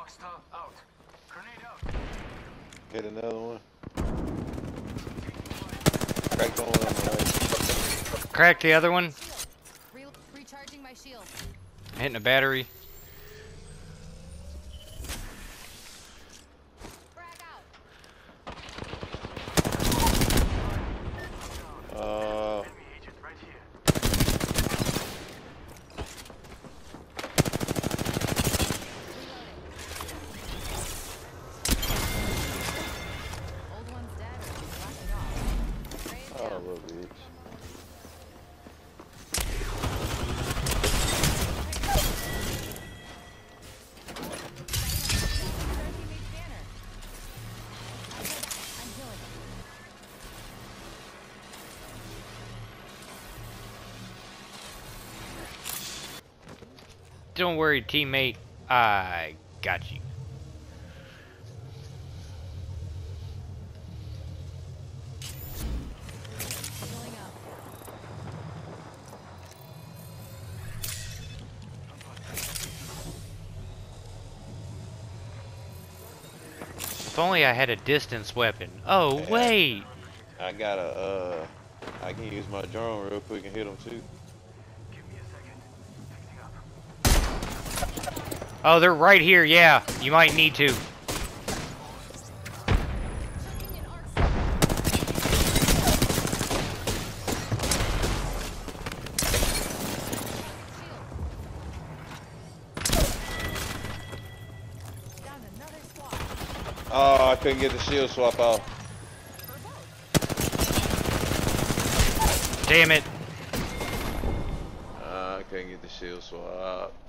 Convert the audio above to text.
Hit another one. Crack the one on the right. Crack the other one. Recharging my shield. Hitting a battery. Frag out. Old one's dead. Blocking off. Spray it Oh, down. little bitch. Don't worry, teammate. I got you. Healing up. If only I had a distance weapon. Oh, Yeah. wait. I got a, I can use my drone real quick and hit them too. Oh, they're right here. Yeah, you might need to. Chucking an arc star. Shield. Down another squad. Oh, I couldn't get the shield swap off. Damn it. I couldn't get the shield swap.